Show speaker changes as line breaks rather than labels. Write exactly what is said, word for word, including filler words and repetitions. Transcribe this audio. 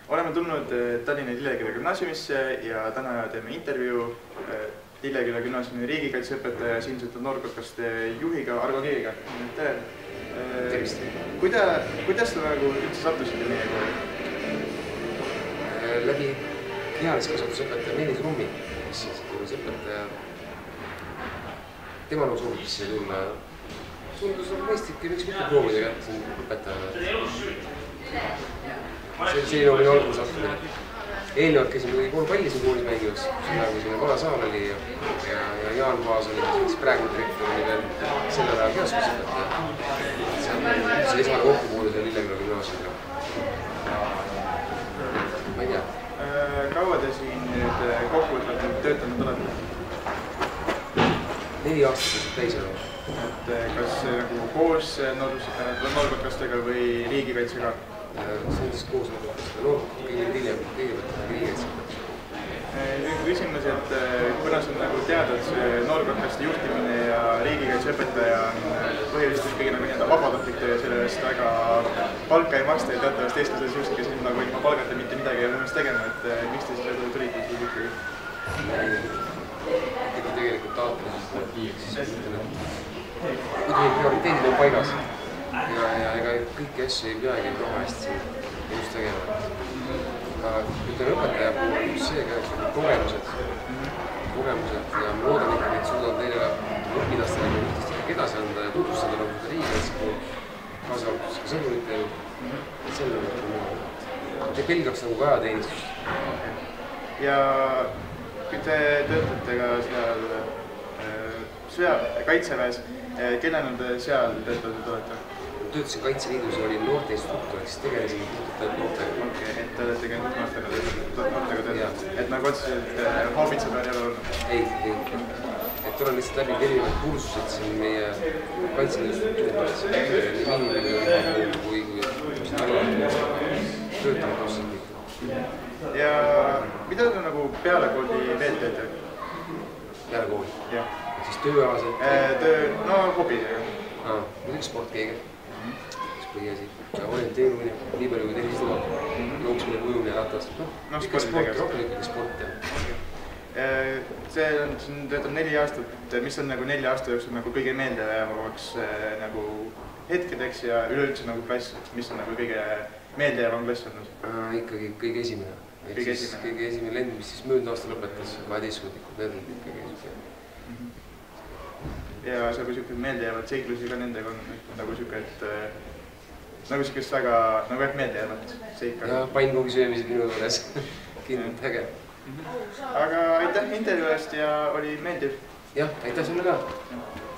oleme tulnud Tallinna Lilleküla gümnaasiumisse ja täna teeme intervjuu Lilleküla gümnaasiumi riigikaitseõpetaja siinsetel noorkokaste juhiga Argo Kiviga. Tere!
Tervist!
Kuidas sa nagu üldse sattusid meie kooli?
Läbi kehalist-kasvatusõpetaja Meelis Rummi, mis siis õpetaja. Tema nagu soovitas siia tulla. Tundus on mõistlik ja miks mitte proovida kätte siin õpetajana. See oli minu algul sattumine. Eelnevalt käisin muidugi kool palli siin koolis mängimas, seda kui selline vana saal oli ja Jaan Vaas oli, kes praegu direktor oli veel selle ajal kehalist-kasvatusõpetaja. See on esimene kokkupuude seal Lilleküla gümnaasiumiga. Ma ei tea.
Kaua te siin nüüd kokkuvõtvalt töötanud olete?
Neli aastat täis olnud.
Kas koos noorkokastega või riigikaitsega?
See on siis koos noorkokastega. Noorkokastega kõigil hiljem, kõigepealt riigikaitsega.
Nüüd küsimus, et kuna see on teada, et see noorkokaste juhtimine ja riigikaitseõpetaja on põhiliselt kõige nii-öelda vabatahtlik töö, selle eest väga palka ei maksta ja teatavasti eestlased juhtiga siin nagu ilma palgata mitte midagi ei ole ennast tegema, et miks te siis tulite siis ikkagi?
Ikkagi tegelikult taotlesid, siis ütlen, et muidugi prioriteedid on paigas ja ega kõiki asju ei peagi raha eest siin just tegema. Aga ütleme õpetaja puhul just see käes kogemused, kogemused ja ma loodan ikkagi, et suudan teile õpilastele ühtest ikkagi edasi anda ja tutvustada nagu seda riigikaitse puhul, kaasa arvatud ka sõduritele, et selle mõttes muu. Te pelgaks nagu ka ajateenistust.
Ja kui te töötate ka seal kaitseväes, kellena te seal töötatud olete?
Töötasin Kaitseliidus ja olin noorte instruktor, siis tegelesin puhtalt noortega.
Okei, et te olete käinud noortega töötanud? Et nagu otseselt hoovitsa peal ei ole olnud?
Ei, ei. Et olen lihtsalt läbi erinevad kursused siin meie Kaitseliidu struktuurides. Nii miinimum kui töötanud osalt.
Ja mida te nagu peale kooli veel teete?
Peale kooli?
Jah.
Siis tööalaselt?
Töö, no hobidega.
Muidugi sport keegi. Põhiasi. Ja orienteerumine, nii palju kui tervis lubab. Jooksmine, ujumine, ratas.
No
ikka sport, rohkem ikkagi sport, jah.
See on, siin töötab neli aastat. Mis on nagu nelja aasta jooksul nagu kõige meeldejäävamaks nagu hetkedeks ja üleüldse nagu klass? Mis on nagu kõige meeldejäävam klass olnud?
Ikkagi kõige esimene.
Kõige esimene?
Kõige esimene lend, mis siis möödunud aasta lõpetas, kaheteistkümnendikud, need on ikkagi esimene.
Ja see kui siuke meeldejäävad seiklusi ka nendega on nagu siuke, et nagu siukest väga, nagu jah meeldejäävat seika.
Ja pannkogi söömised minu juures. Kindlalt äge.
Aga aitäh intervjuu eest ja oli meeldiv.
Jah, aitäh sulle ka.